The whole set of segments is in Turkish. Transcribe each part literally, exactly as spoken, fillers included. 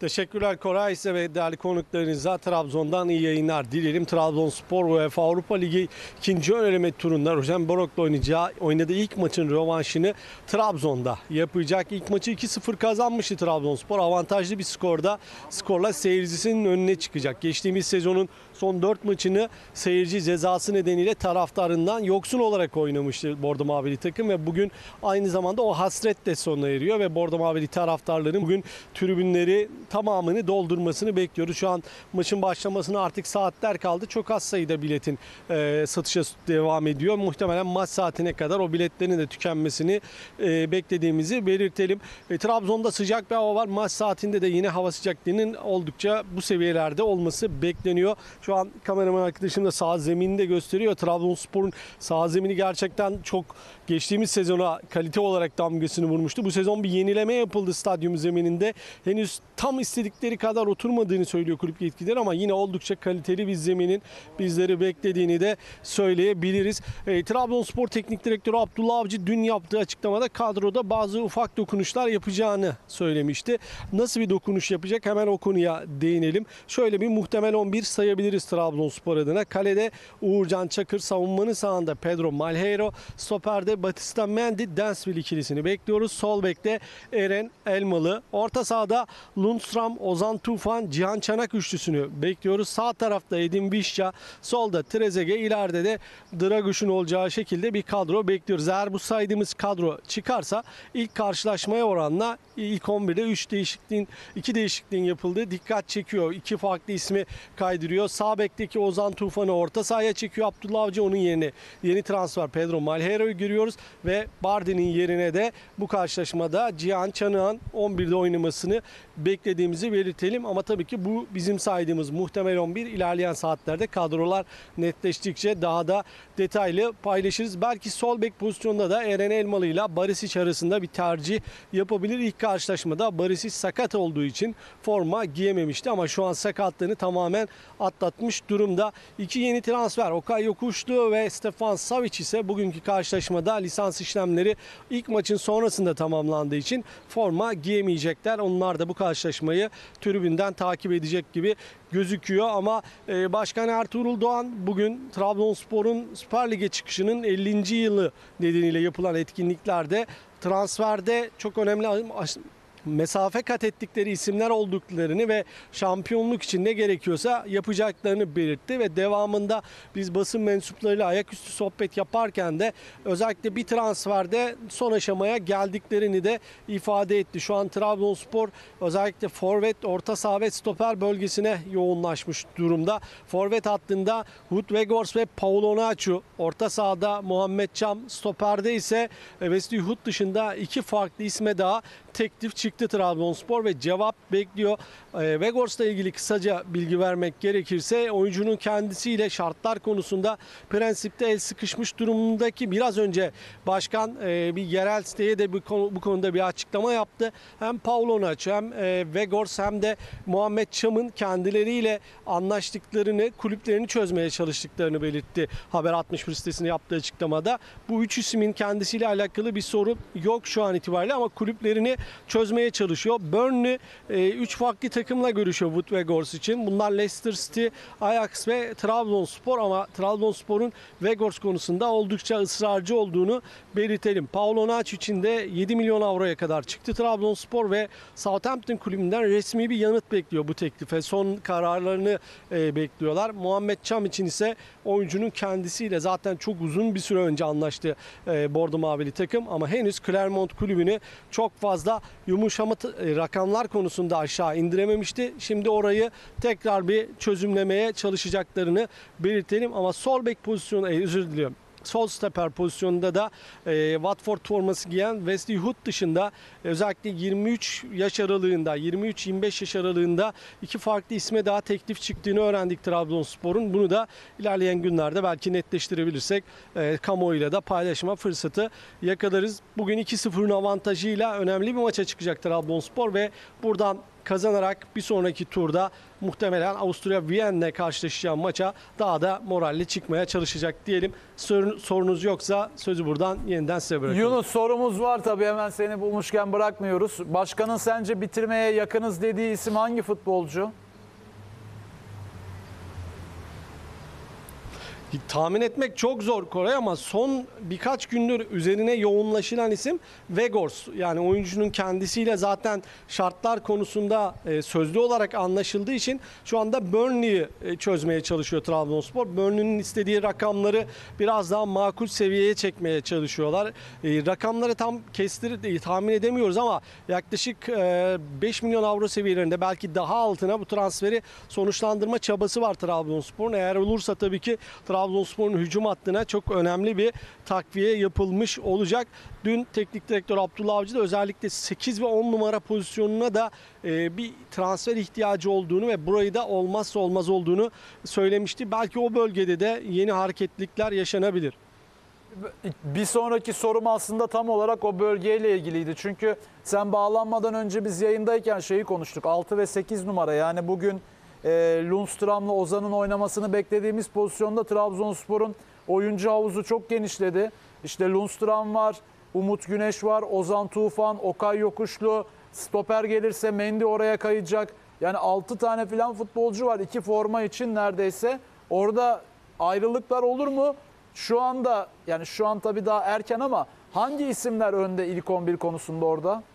Teşekkürler Koray, size ve değerli konuklarınıza Trabzon'dan iyi yayınlar dileyelim. Trabzonspor UEFA Avrupa Ligi ikinci ön eleme turunda Rosenborg'la oynayacağı, oynadığı ilk maçın rövanşını Trabzon'da yapacak. İlk maçı iki sıfır kazanmıştı Trabzonspor. Avantajlı bir skorda skorla seyircisinin önüne çıkacak. Geçtiğimiz sezonun son dört maçını seyirci cezası nedeniyle taraftarından yoksun olarak oynamıştı Bordo Mavili takım ve bugün aynı zamanda o hasret de sona eriyor ve Bordo Mavili taraftarların bugün tribünleri tamamını doldurmasını bekliyoruz. Şu an maçın başlamasına artık saatler kaldı. Çok az sayıda biletin e, satışa devam ediyor. Muhtemelen maç saatine kadar o biletlerin de tükenmesini e, beklediğimizi belirtelim. E, Trabzon'da sıcak bir hava var. Maç saatinde de yine hava sıcaklığının oldukça bu seviyelerde olması bekleniyor. Şu an kameraman arkadaşım da sağ zemini de gösteriyor. Trabzonspor'un sağ zemini gerçekten çok geçtiğimiz sezona kalite olarak damgasını vurmuştu. Bu sezon bir yenileme yapıldı stadyum zemininde. Henüz tam istedikleri kadar oturmadığını söylüyor kulüp yetkilileri ama yine oldukça kaliteli bir zeminin bizleri beklediğini de söyleyebiliriz. E, Trabzonspor Teknik Direktörü Abdullah Avcı dün yaptığı açıklamada kadroda bazı ufak dokunuşlar yapacağını söylemişti. Nasıl bir dokunuş yapacak? Hemen o konuya değinelim. Şöyle bir muhtemel on bir sayabiliriz Trabzonspor adına. Kalede Uğurcan Çakır, savunmanın sağında Pedro Malheiro, stoperde Batista Mendy, Dansville ikilisini bekliyoruz. Sol bekte Eren Elmalı, orta sahada Lundstram, Ozan Tufan, Cihan Çanak üçlüsünü bekliyoruz. Sağ tarafta Edin Visca, solda Trezeguet, ileride de Draguş'un olacağı şekilde bir kadro bekliyoruz. Eğer bu saydığımız kadro çıkarsa ilk karşılaşmaya oranla ilk on birde üç değişikliğin iki değişikliğin yapıldığı dikkat çekiyor. İki farklı ismi kaydırıyor. Sağ bekteki Ozan Tufan'ı orta sahaya çekiyor Abdullah Avcı, onun yerine yeni transfer Pedro Malheiro'yu görüyoruz ve Bardi'nin yerine de bu karşılaşmada Cihan Çanak'ın on birde oynamasını beklediğimizi belirtelim. Ama tabii ki bu bizim saydığımız muhtemel on bir, ilerleyen saatlerde kadrolar netleştikçe daha da detaylı paylaşırız. Belki sol bek pozisyonunda da Eren Elmalı ile Barisic arasında bir tercih yapabilir. İlk karşılaşmada Barisic sakat olduğu için forma giyememişti ama şu an sakatlığını tamamen atlatmış durumda. İki yeni transfer Okay Yokuşlu ve Stefan Savic ise bugünkü karşılaşmada lisans işlemleri ilk maçın sonrasında tamamlandığı için forma giyemeyecekler. Onlar da bu karşılaşmayı tribünden takip edecek gibi gözüküyor ama e, Başkan Ertuğrul Doğan bugün Trabzonspor'un Süper Lig'e çıkışının ellinci yılı nedeniyle yapılan etkinliklerde transferde çok önemli mesafe kat ettikleri isimler olduklarını ve şampiyonluk için ne gerekiyorsa yapacaklarını belirtti ve devamında biz basın mensuplarıyla ayaküstü sohbet yaparken de özellikle bir transferde son aşamaya geldiklerini de ifade etti. Şu an Trabzonspor özellikle forvet, orta saha ve stoper bölgesine yoğunlaşmış durumda. Forvet hattında Wout Weghorst ve Paul Onuachu, orta sahada Muhammed Çam, stoperde ise Wesley Hood dışında iki farklı isme daha teklif çıktı Trabzonspor ve cevap bekliyor. E, Weghorst'la ilgili kısaca bilgi vermek gerekirse oyuncunun kendisiyle şartlar konusunda prensipte el sıkışmış durumundaki biraz önce başkan e, bir yerel siteye de bu, konu, bu konuda bir açıklama yaptı. Hem Paul Onuachu hem e, Weghorst hem de Muhammed Çam'ın kendileriyle anlaştıklarını, kulüplerini çözmeye çalıştıklarını belirtti. Haber altmış bir sitesine yaptığı açıklamada. Bu üç ismin kendisiyle alakalı bir sorun yok şu an itibariyle ama kulüplerini çözmeye çalışıyor. Burnley üç farklı takımla görüşüyor Wout Weghorst için. Bunlar Leicester City, Ajax ve Trabzonspor ama Trabzonspor'un Weghorst konusunda oldukça ısrarcı olduğunu belirtelim. Paul Onuachu için de yedi milyon avroya kadar çıktı Trabzonspor ve Southampton kulübünden resmi bir yanıt bekliyor bu teklife. Son kararlarını e, bekliyorlar. Muhammed Çam için ise oyuncunun kendisiyle zaten çok uzun bir süre önce anlaştı e, Bordo Mavili takım ama henüz Clermont kulübünü çok fazla yumuşama rakamlar konusunda aşağı indirememişti. Şimdi orayı tekrar bir çözümlemeye çalışacaklarını belirtelim ama sol bek pozisyonu, e, özür diliyorum. Sol stoper pozisyonunda da e, Watford forması giyen Wesley Hood dışında e, özellikle yirmi üç yaş aralığında, yirmi üç yirmi beş yaş aralığında iki farklı isme daha teklif çıktığını öğrendik Trabzonspor'un. Bunu da ilerleyen günlerde belki netleştirebilirsek e, kamuoyuyla da paylaşma fırsatı yakalarız. Bugün iki sıfırın avantajıyla önemli bir maça çıkacak Trabzonspor ve buradan kazanarak bir sonraki turda muhtemelen Avusturya Viyen'le karşılaşacağı maça daha da moralli çıkmaya çalışacak diyelim. Sorun, sorunuz yoksa sözü buradan yeniden size bırakıyorum. Yunus, sorumuz var tabii, hemen seni bulmuşken bırakmıyoruz. Başkanın sence bitirmeye yakınız dediği isim hangi futbolcu? Tahmin etmek çok zor Koray ama son birkaç gündür üzerine yoğunlaşılan isim Weghorst. Yani oyuncunun kendisiyle zaten şartlar konusunda e, sözlü olarak anlaşıldığı için şu anda Burnley'i e, çözmeye çalışıyor Trabzonspor. Burnley'nin istediği rakamları biraz daha makul seviyeye çekmeye çalışıyorlar. E, rakamları tam kestirip e, tahmin edemiyoruz ama yaklaşık e, beş milyon avro seviyelerinde, belki daha altına bu transferi sonuçlandırma çabası var Trabzonspor'un. Eğer olursa tabii ki Trabzonspor Trabzonspor'un hücum hattına çok önemli bir takviye yapılmış olacak. Dün teknik direktör Abdullah Avcı da özellikle sekiz ve on numara pozisyonuna da e, bir transfer ihtiyacı olduğunu ve burayı da olmazsa olmaz olduğunu söylemişti. Belki o bölgede de yeni hareketlilikler yaşanabilir. Bir sonraki sorum aslında tam olarak o bölgeyle ilgiliydi. Çünkü sen bağlanmadan önce biz yayındayken şeyi konuştuk. altı ve sekiz numara, yani bugün E, Lundstram'la Ozan'ın oynamasını beklediğimiz pozisyonda Trabzonspor'un oyuncu havuzu çok genişledi. İşte Lundstram var, Umut Güneş var, Ozan Tufan, Okay Yokuşlu, stoper gelirse Mendy oraya kayacak. Yani altı tane falan futbolcu var iki forma için neredeyse. Orada ayrılıklar olur mu? Şu anda, yani şu an tabii daha erken ama hangi isimler önde ilk on bir konusunda orada?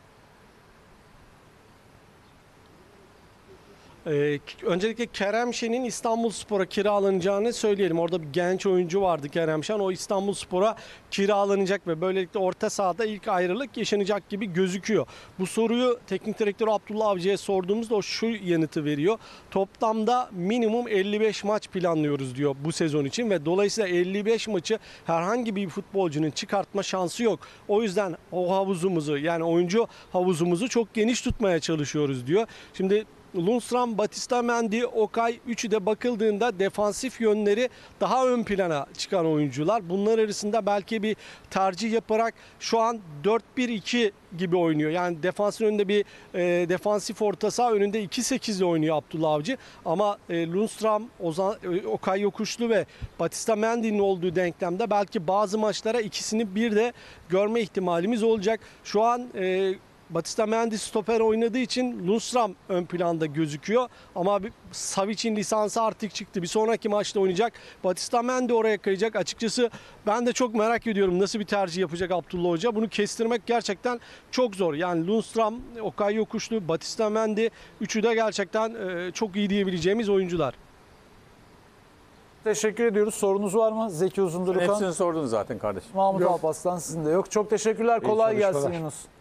Ee, öncelikle Kerem Şen'in İstanbulspor'a kiralanacağını söyleyelim. Orada bir genç oyuncu vardı, Kerem Şen. O İstanbulspor'a kiralanacak ve böylelikle orta sahada ilk ayrılık yaşanacak gibi gözüküyor. Bu soruyu teknik direktör Abdullah Avcı'ya sorduğumuzda o şu yanıtı veriyor. Toplamda minimum elli beş maç planlıyoruz diyor bu sezon için ve dolayısıyla elli beş maçı herhangi bir futbolcunun çıkartma şansı yok. O yüzden o havuzumuzu, yani oyuncu havuzumuzu çok geniş tutmaya çalışıyoruz diyor. Şimdi Lundstram, Batista Mendy, Okay, üçü de bakıldığında defansif yönleri daha ön plana çıkan oyuncular. Bunlar arasında belki bir tercih yaparak şu an dört bir iki gibi oynuyor. Yani defansın önünde bir e, defansif orta saha, önünde iki sekiz ile oynuyor Abdullah Avcı. Ama e, Lundstram, Ozan, e, Okay Yokuşlu ve Batista Mendy'nin olduğu denklemde belki bazı maçlara ikisini bir de görme ihtimalimiz olacak. Şu an e, Batista Mendy stoper oynadığı için Lundstram ön planda gözüküyor. Ama Savic'in lisansı artık çıktı. Bir sonraki maçta oynayacak. Batista Mendy oraya kayacak. Açıkçası ben de çok merak ediyorum nasıl bir tercih yapacak Abdullah Hoca. Bunu kestirmek gerçekten çok zor. Yani Lundstram, Okay Yokuşlu, Batista Mendy, üçü de gerçekten çok iyi diyebileceğimiz oyuncular. Teşekkür ediyoruz. Sorunuz var mı Zeki Uzundurkan? Hepsini sordun zaten kardeşim. Mahmut Yok. Alparslan, sizin de yok. Çok teşekkürler. Kolay gelsin Yunus.